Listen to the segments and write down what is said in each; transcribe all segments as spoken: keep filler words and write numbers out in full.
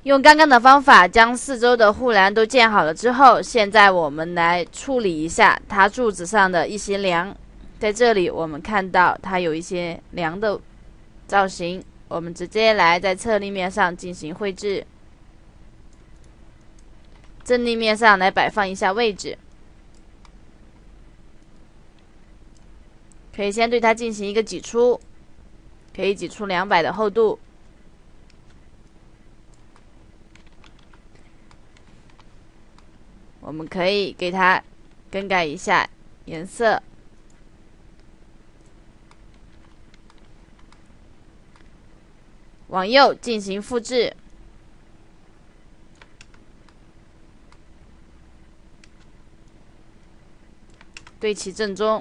用刚刚的方法将四周的护栏都建好了之后，现在我们来处理一下它柱子上的一些梁。在这里我们看到它有一些梁的造型，我们直接来在侧立面上进行绘制，正立面上来摆放一下位置。可以先对它进行一个挤出，可以挤出两百的厚度。我们可以给它更改一下颜色，往右进行复制，对齐正中。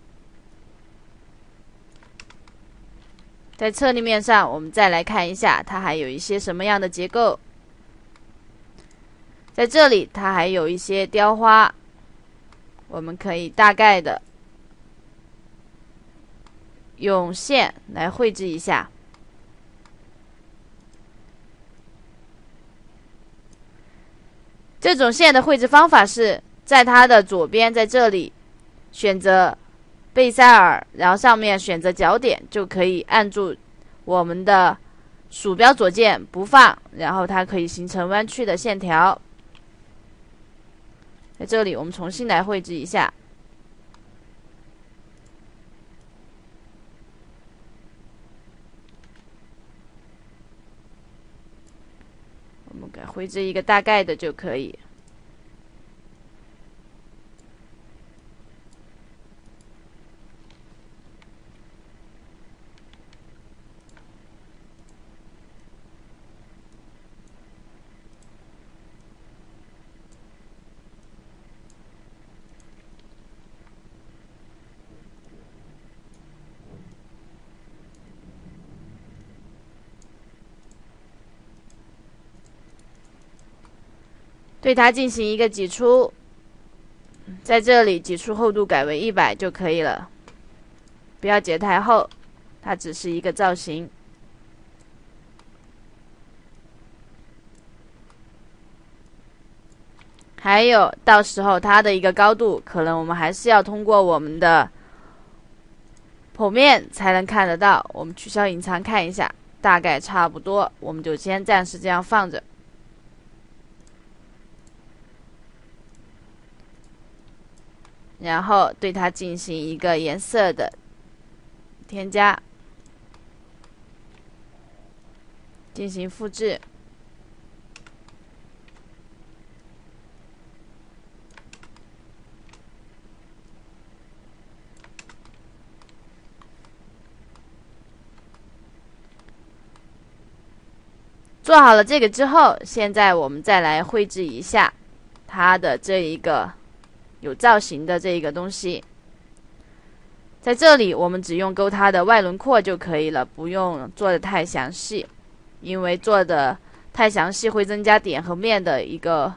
在侧立面上，我们再来看一下它还有一些什么样的结构。在这里它还有一些雕花，我们可以大概的用线来绘制一下。这种线的绘制方法是在它的左边，在这里选择贝塞尔，然后上面选择角点，就可以按住我们的鼠标左键不放，然后它可以形成弯曲的线条。在这里我们重新来绘制一下，我们给绘制一个大概的就可以。对它进行一个挤出，在这里挤出厚度改为一百就可以了，不要截太厚，它只是一个造型。还有到时候它的一个高度，可能我们还是要通过我们的剖面才能看得到。我们取消隐藏看一下，大概差不多，我们就先暂时这样放着。然后对它进行一个颜色的添加，进行复制。做好了这个之后，现在我们再来绘制一下它的这一个有造型的这一个东西。在这里我们只用勾它的外轮廓就可以了，不用做的太详细，因为做的太详细会增加点和面的一个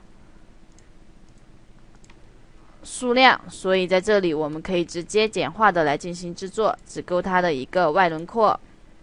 数量，所以在这里我们可以直接简化的来进行制作，只勾它的一个外轮廓。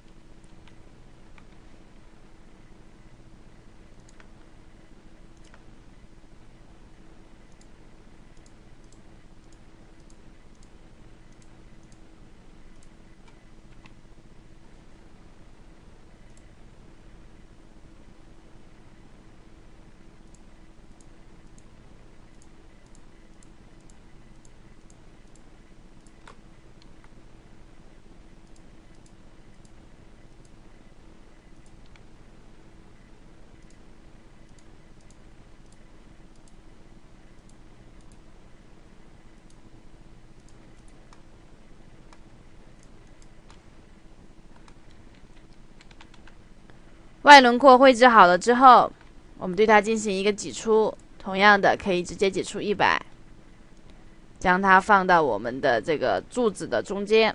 外轮廓绘制好了之后，我们对它进行一个挤出，同样的可以直接挤出一百，将它放到我们的这个柱子的中间。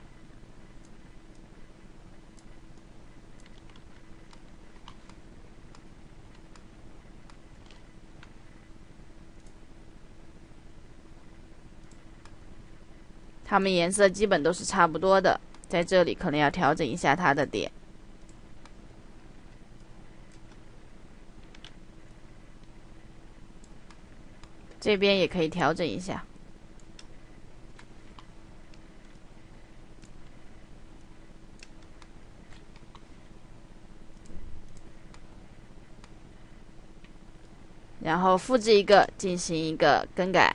它们颜色基本都是差不多的，在这里可能要调整一下它的点。 这边也可以调整一下。然后复制一个，进行一个更改。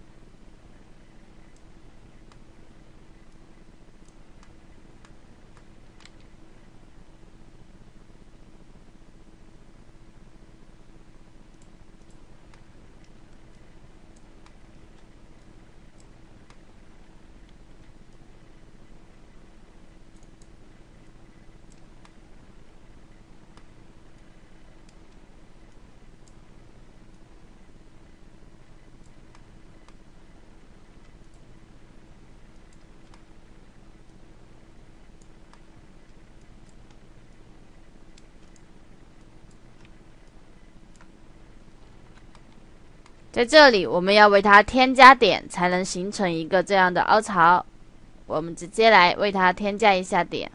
在这里，我们要为它添加点，才能形成一个这样的凹槽。我们直接来为它添加一下点。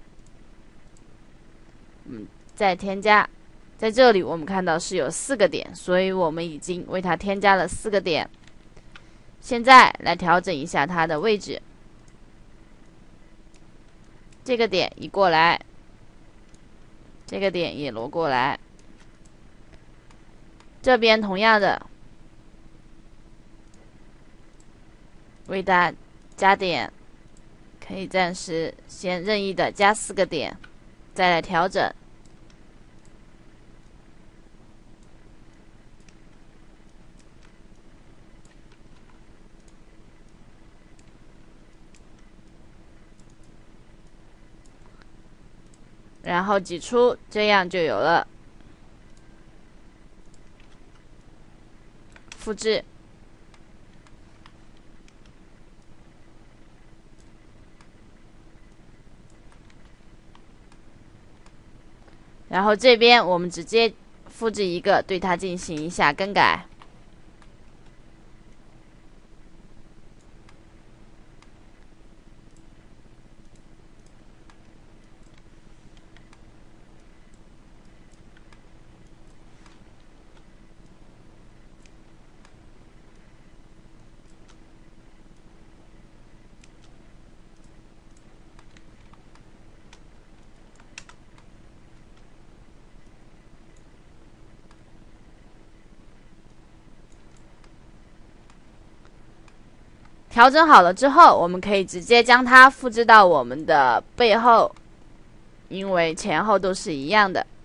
嗯，再添加，在这里我们看到是有四个点，所以我们已经为它添加了四个点。现在来调整一下它的位置，这个点移过来，这个点也挪过来，这边同样的。为它加点，可以暂时先任意的加四个点，再来调整。然后挤出，这样就有了。复制。然后这边我们直接复制一个，对它进行一下更改。调整好了之后，我们可以直接将它复制到我们的背后，因为前后都是一样的。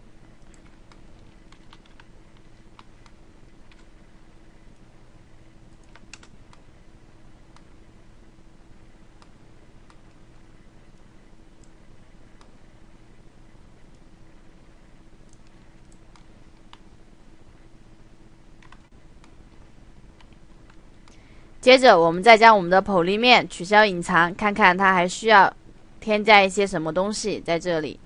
接着我们再将我们的剖立面取消隐藏，看看它还需要添加一些什么东西在这里。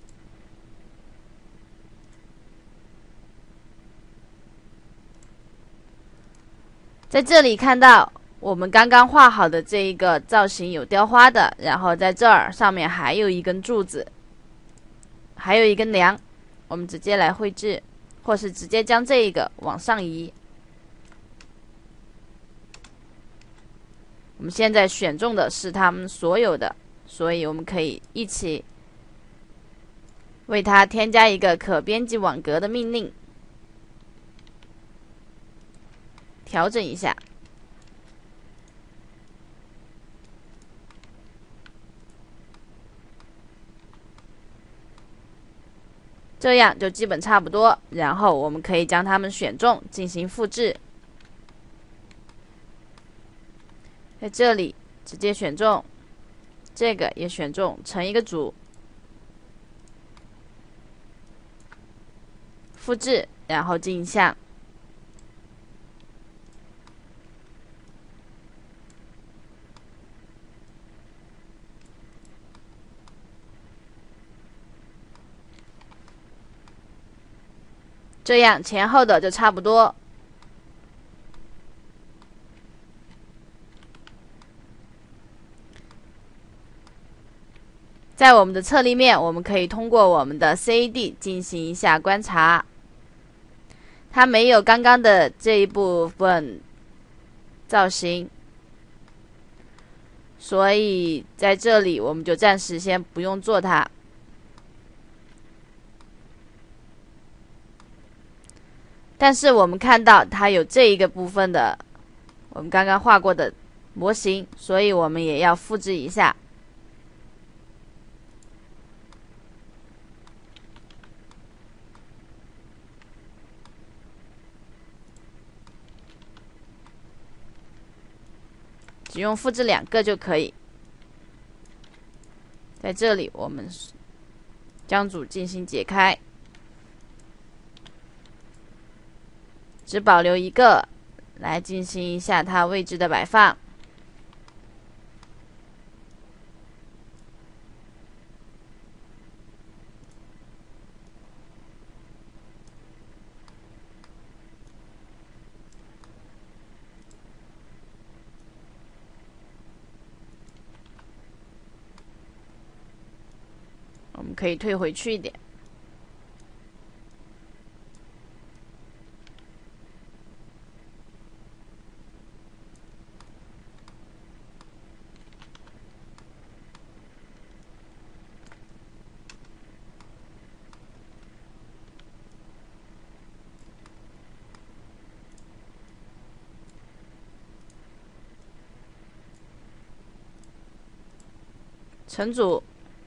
在这里看到我们刚刚画好的这一个造型有雕花的，然后在这儿上面还有一根柱子，还有一根梁，我们直接来绘制，或是直接将这一个往上移。我们现在选中的是它们所有的，所以我们可以一起为它添加一个可编辑网格的命令，调整一下。这样就基本差不多，然后我们可以将它们选中进行复制。在这里直接选中，这个也选中，成一个组，复制，然后镜像。这样前后的就差不多。在我们的侧立面，我们可以通过我们的 C A D 进行一下观察，它没有刚刚的这一部分造型，所以在这里我们就暂时先不用做它。但是我们看到它有这一个部分的我们刚刚画过的模型，所以我们也要复制一下。只用复制两个就可以。在这里我们将组进行解开，只保留一个，来进行一下它位置的摆放。我们可以退回去一点。成组。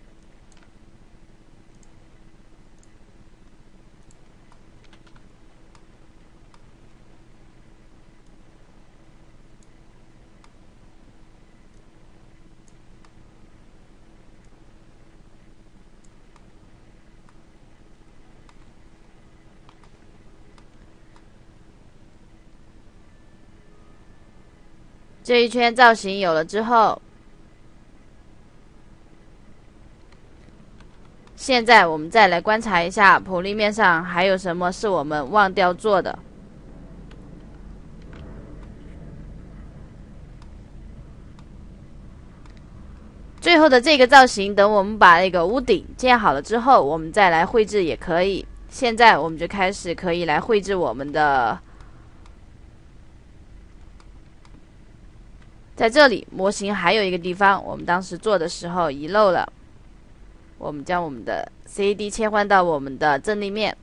这一圈造型有了之后，现在我们再来观察一下剖立面上还有什么是我们忘掉做的。最后的这个造型，等我们把那个屋顶建好了之后，我们再来绘制也可以。现在我们就开始可以来绘制我们的。在这里模型还有一个地方我们当时做的时候遗漏了，我们将我们的 C A D 切换到我们的正立面，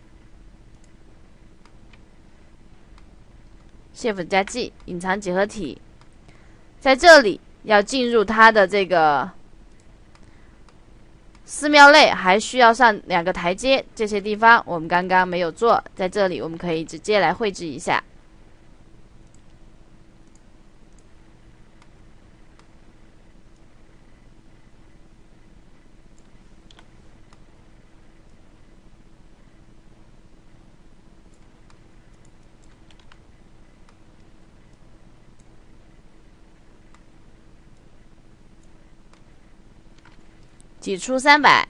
Shift 加 G 隐藏几何体，在这里要进入它的这个寺庙类，还需要上两个台阶，这些地方我们刚刚没有做，在这里我们可以直接来绘制一下。挤出三百，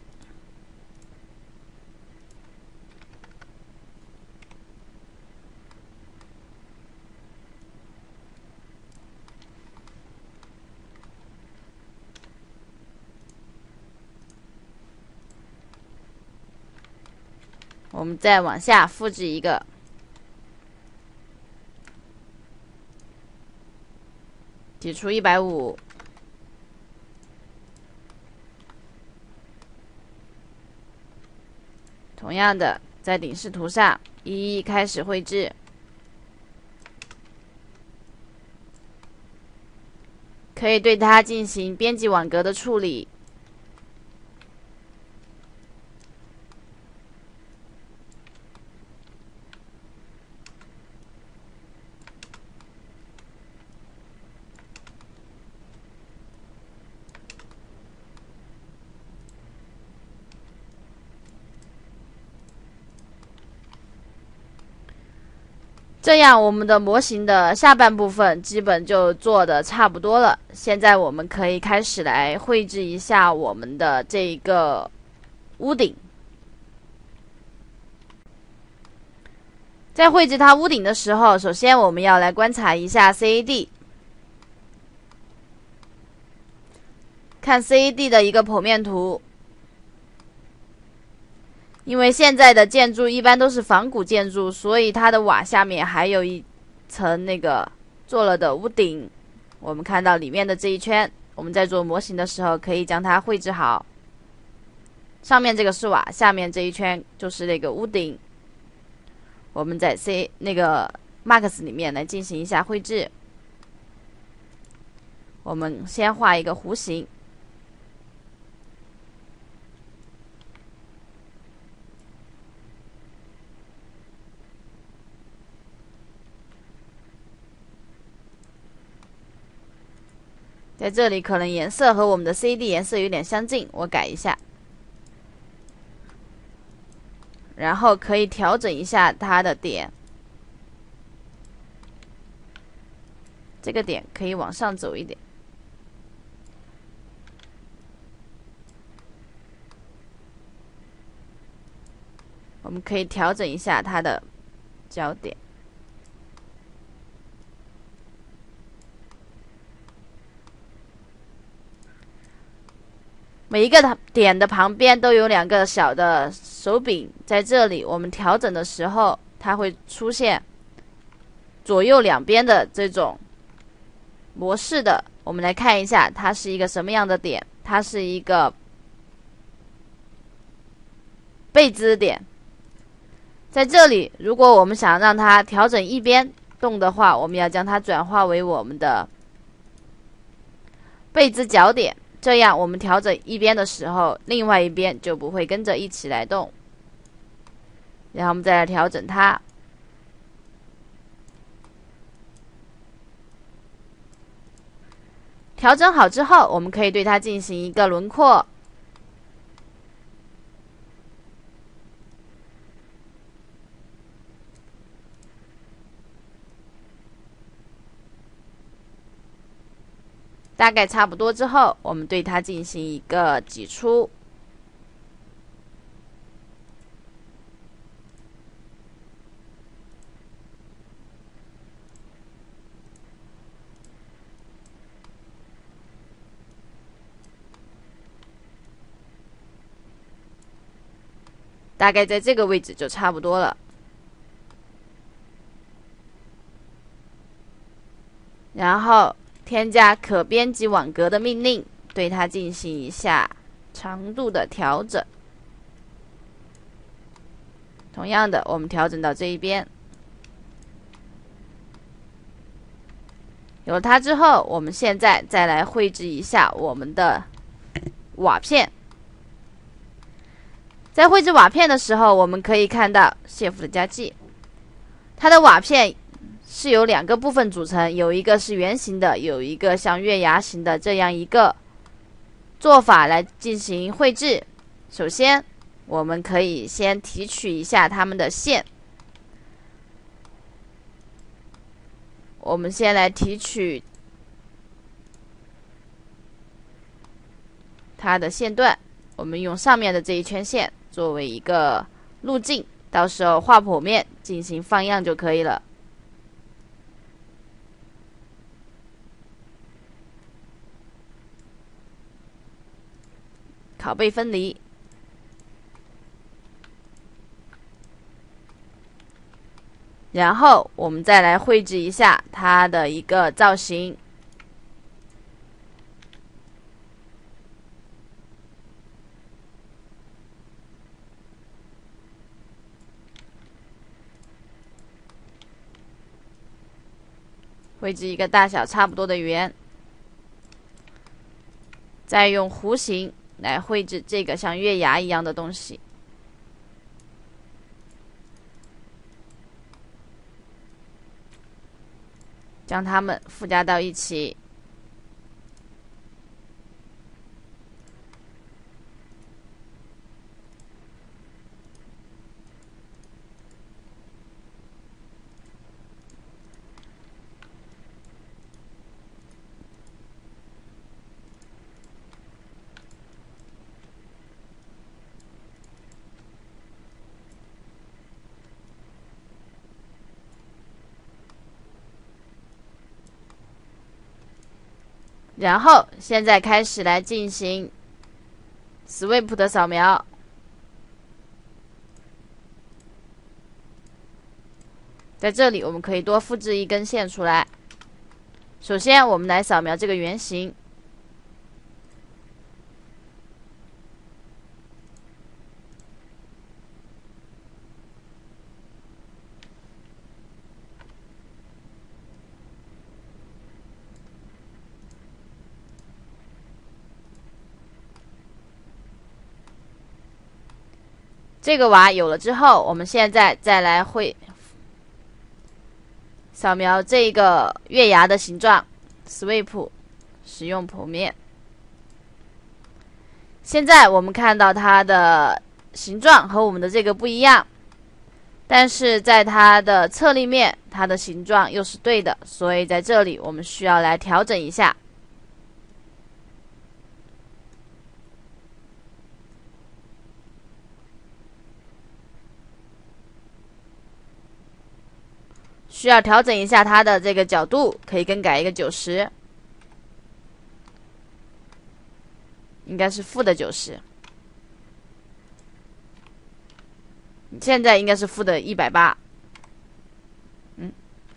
我们再往下复制一个，挤出一百五。同样的，在顶视图上一一开始绘制，可以对它进行编辑网格的处理。这样我们的模型的下半部分基本就做的差不多了。现在我们可以开始来绘制一下我们的这个屋顶。在绘制它屋顶的时候，首先我们要来观察一下 C A D， 看 C A D 的一个剖面图。因为现在的建筑一般都是仿古建筑，所以它的瓦下面还有一层那个做了的屋顶，我们看到里面的这一圈，我们在做模型的时候可以将它绘制好。上面这个是瓦，下面这一圈就是那个屋顶。我们在 C 那个 Max 里面来进行一下绘制。我们先画一个弧形，在这里可能颜色和我们的 C D 颜色有点相近，我改一下。然后可以调整一下它的点，这个点可以往上走一点。我们可以调整一下它的焦点。每一个点的旁边都有两个小的手柄，在这里我们调整的时候，它会出现左右两边的这种模式的。我们来看一下，它是一个什么样的点？它是一个贝兹点。在这里，如果我们想让它调整一边动的话，我们要将它转化为我们的贝兹角点。这样我们调整一边的时候，另外一边就不会跟着一起来动。然后我们再来调整它。调整好之后，我们可以对它进行一个轮廓。大概差不多之后，我们对它进行一个挤出。大概在这个位置就差不多了。然后添加可编辑网格的命令，对它进行一下长度的调整。同样的，我们调整到这一边。有了它之后，我们现在再来绘制一下我们的瓦片。在绘制瓦片的时候，我们可以看到 Shift 加 G， 它的瓦片是由两个部分组成，有一个是圆形的，有一个像月牙形的这样一个做法来进行绘制。首先，我们可以先提取一下它们的线。我们先来提取它的线段，我们用上面的这一圈线作为一个路径，到时候画剖面进行放样就可以了。拷贝分离，然后我们再来绘制一下它的一个造型。绘制一个大小差不多的圆，再用弧形来绘制这个像月牙一样的东西。将它们附加到一起。然后现在开始来进行 Sweep 的扫描，在这里我们可以多复制一根线出来， 首先，我们来扫描这个圆形。这个瓦有了之后，我们现在再来绘扫描这个月牙的形状 ，sweep 使用剖面。现在我们看到它的形状和我们的这个不一样，但是在它的侧立面，它的形状又是对的，所以在这里我们需要来调整一下。需要调整一下它的这个角度，可以更改一个九十，应该是负的九十。现在应该是负的一百八。嗯，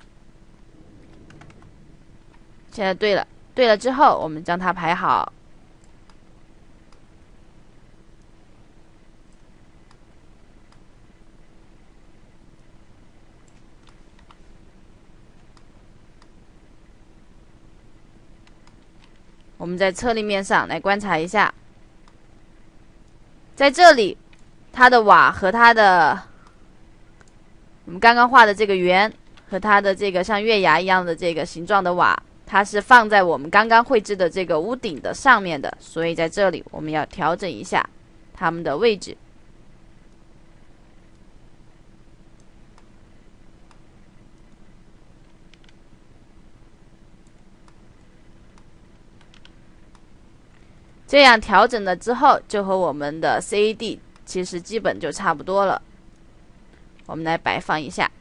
现在对了，对了之后，我们将它排好。我们在侧立面上来观察一下，在这里，它的瓦和它的我们刚刚画的这个圆和它的这个像月牙一样的这个形状的瓦，它是放在我们刚刚绘制的这个屋顶的上面的，所以在这里我们要调整一下它们的位置。这样调整了之后，就和我们的 C A D 其实基本就差不多了。我们来摆放一下，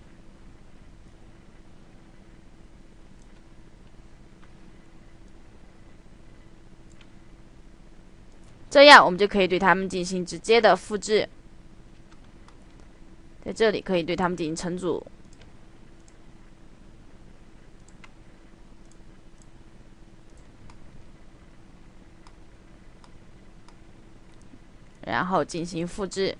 这样我们就可以对它们进行直接的复制。在这里可以对它们进行重组。然后进行复制。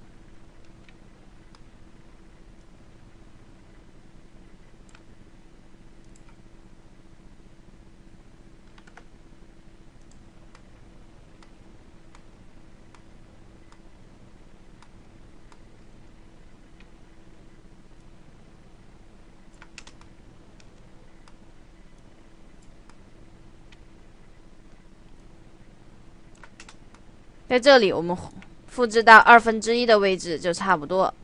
在这里我们复制到二分之一的位置就差不多，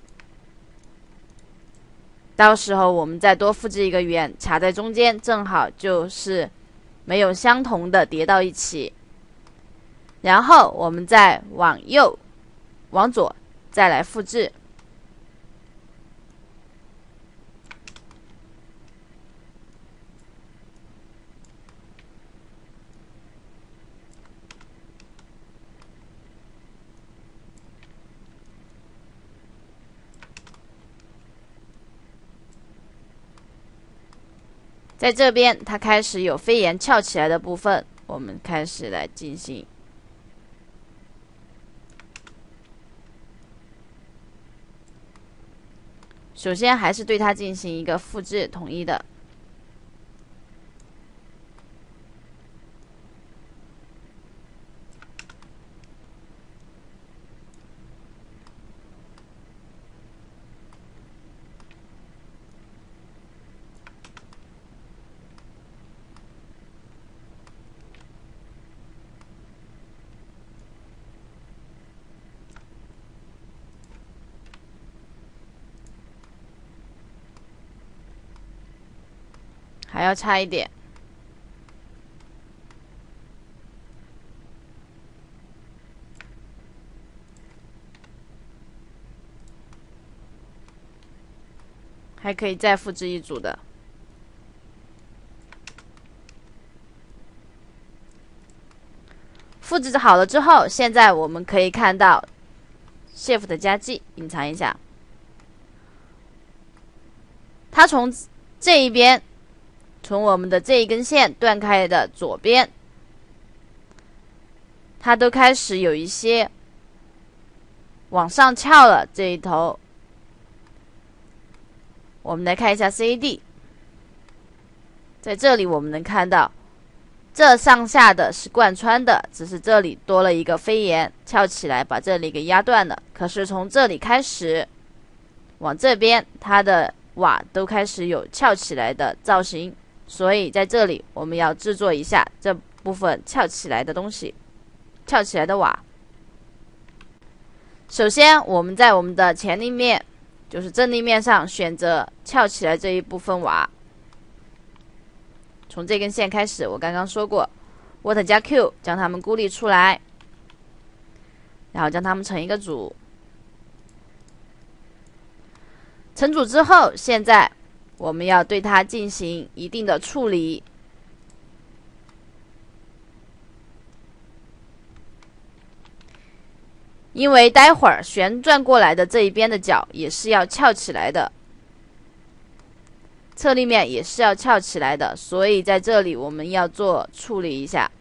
到时候我们再多复制一个圆卡在中间，正好就是没有相同的叠到一起。然后我们再往右往左再来复制。在这边它开始有飞檐翘起来的部分，我们开始来进行首先还是对它进行一个复制统一的。还要差一点，还可以再复制一组的。复制好了之后，现在我们可以看到 Shift 加 G 隐藏一下，它从这一边从我们的这一根线断开的左边，它都开始有一些往上翘了。这一头我们来看一下 C A D， 在这里我们能看到这上下的是贯穿的，只是这里多了一个飞檐翘起来把这里给压断了。可是从这里开始往这边，它的瓦都开始有翘起来的造型，所以在这里我们要制作一下这部分翘起来的东西，翘起来的瓦。首先我们在我们的前立面，就是正立面上选择翘起来这一部分瓦，从这根线开始，我刚刚说过 Water 加 Q 将它们孤立出来，然后将它们成一个组。成组之后，现在我们要对它进行一定的处理。因为待会儿旋转过来的这一边的角也是要翘起来的，侧立面也是要翘起来的，所以在这里我们要做处理一下。